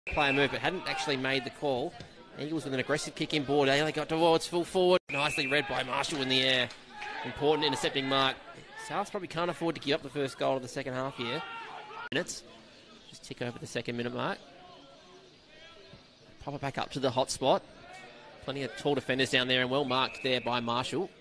Player move, but hadn't actually made the call. Eagles with an aggressive kick inboard. They got towards full forward. Nicely read by Marshall in the air. Important intercepting mark. South probably can't afford to give up the first goal of the second half here. Minutes. Just tick over the second minute mark. Pop it back up to the hot spot. Plenty of tall defenders down there and well marked there by Marshall.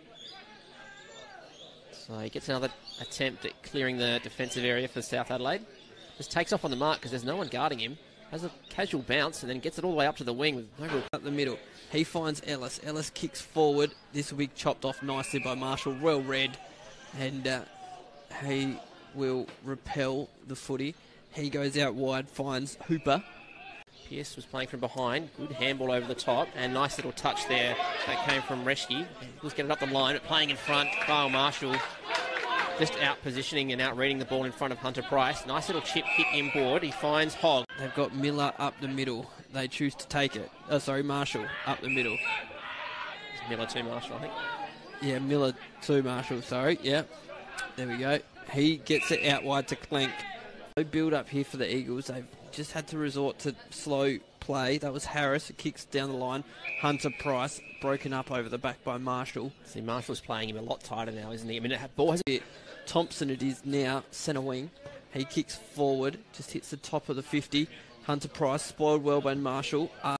So he gets another attempt at clearing the defensive area for South Adelaide. Just takes off on the mark because there's no one guarding him. Has a casual bounce and then gets it all the way up to the wing with no real... Up the middle. He finds Ellis. Ellis kicks forward. This will be chopped off nicely by Marshall. Well read. And he will repel the footy. He goes out wide, finds Hooper. Pearce was playing from behind. Good handball over the top. And nice little touch there. That came from Reschke. Let's get it up the line. But playing in front, Kyle Marshall just out positioning and out reading the ball in front of Hunter Price. Nice little chip kick inboard. He finds Hogg. They've got Miller up the middle. They choose to take it. Marshall up the middle. It's Miller to Marshall, I think. Yeah, Miller to Marshall, sorry. Yeah, there we go. He gets it out wide to Clenk. No build up here for the Eagles. They've just had to resort to slow play. That was Harris. It kicks down the line. Hunter Price broken up over the back by Marshall. See, Marshall's playing him a lot tighter now, isn't he? I mean, ball has... Thompson it is now, centre wing. He kicks forward, just hits the top of the 50. Hunter Price, spoiled well by Marshall.